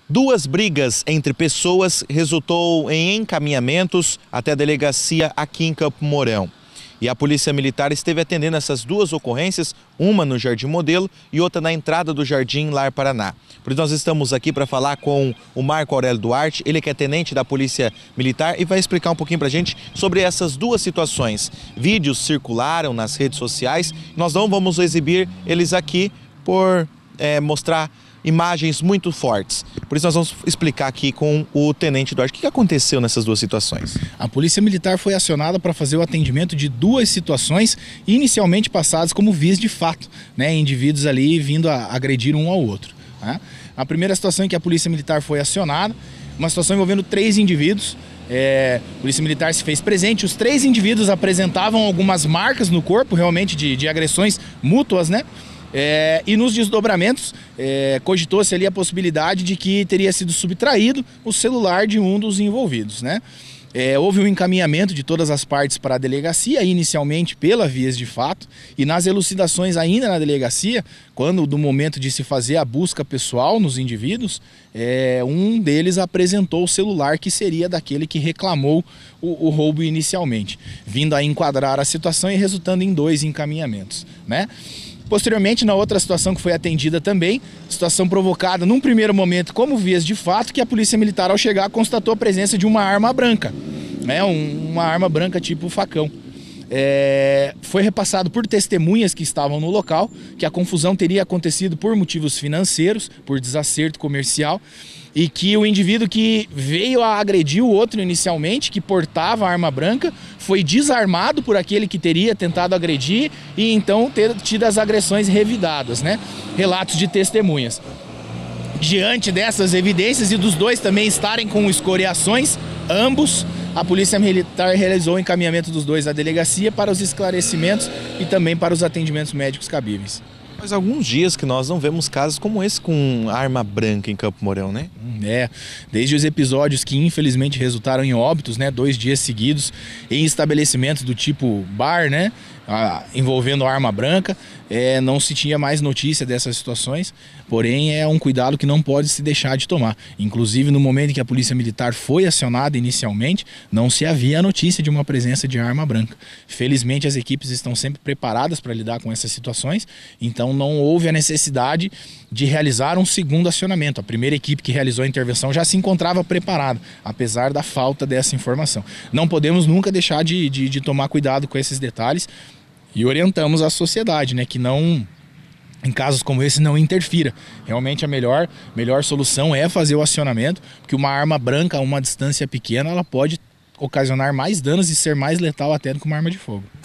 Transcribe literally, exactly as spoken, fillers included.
Duas brigas entre pessoas resultou em encaminhamentos até a delegacia aqui em Campo Mourão. E a Polícia Militar esteve atendendo essas duas ocorrências, uma no Jardim Modelo e outra na entrada do Jardim Lar Paraná. Por isso nós estamos aqui para falar com o Marco Aurélio Duarte, ele que é tenente da Polícia Militar e vai explicar um pouquinho para a gente sobre essas duas situações. Vídeos circularam nas redes sociais, nós não vamos exibir eles aqui por é, mostrar imagens muito fortes. Por isso nós vamos explicar aqui com o Tenente Duarte o que aconteceu nessas duas situações. A Polícia Militar foi acionada para fazer o atendimento de duas situações inicialmente passadas como vias de fato, né? Indivíduos ali vindo a agredir um ao outro. Né? A primeira situação em que a Polícia Militar foi acionada, uma situação envolvendo três indivíduos. É, a Polícia Militar se fez presente, os três indivíduos apresentavam algumas marcas no corpo, realmente de, de agressões mútuas, né? É, e nos desdobramentos é, cogitou-se ali a possibilidade de que teria sido subtraído o celular de um dos envolvidos, né? É, houve um encaminhamento de todas as partes para a delegacia, inicialmente pela vias de fato, e nas elucidações ainda na delegacia, quando do momento de se fazer a busca pessoal nos indivíduos, é, um deles apresentou o celular que seria daquele que reclamou o, o roubo inicialmente, vindo a enquadrar a situação e resultando em dois encaminhamentos, né? Posteriormente, na outra situação que foi atendida também, situação provocada num primeiro momento como vias de fato, que a Polícia Militar ao chegar constatou a presença de uma arma branca, né? um, uma arma branca tipo facão. É, foi repassado por testemunhas que estavam no local que a confusão teria acontecido por motivos financeiros, por desacerto comercial, e que o indivíduo que veio a agredir o outro inicialmente, que portava a arma branca, foi desarmado por aquele que teria tentado agredir e então ter tido as agressões revidadas, né? Relatos de testemunhas. Diante dessas evidências e dos dois também estarem com escoriações, ambos, a Polícia Militar realizou o encaminhamento dos dois à delegacia para os esclarecimentos e também para os atendimentos médicos cabíveis. Faz alguns dias que nós não vemos casos como esse com arma branca em Campo Mourão, né? É, desde os episódios que infelizmente resultaram em óbitos, né, dois dias seguidos, em estabelecimentos do tipo bar, né, ah, envolvendo arma branca, é, não se tinha mais notícia dessas situações, porém é um cuidado que não pode se deixar de tomar. Inclusive no momento em que a Polícia Militar foi acionada inicialmente, não se havia a notícia de uma presença de arma branca. Felizmente as equipes estão sempre preparadas para lidar com essas situações, então não houve a necessidade de realizar um segundo acionamento. A primeira equipe que realizou a intervenção já se encontrava preparada, apesar da falta dessa informação. Não podemos nunca deixar de, de, de tomar cuidado com esses detalhes e orientamos a sociedade, né, que não, em casos como esse, não interfira. Realmente a melhor, melhor solução é fazer o acionamento, porque uma arma branca a uma distância pequena ela pode ocasionar mais danos e ser mais letal até do que uma arma de fogo.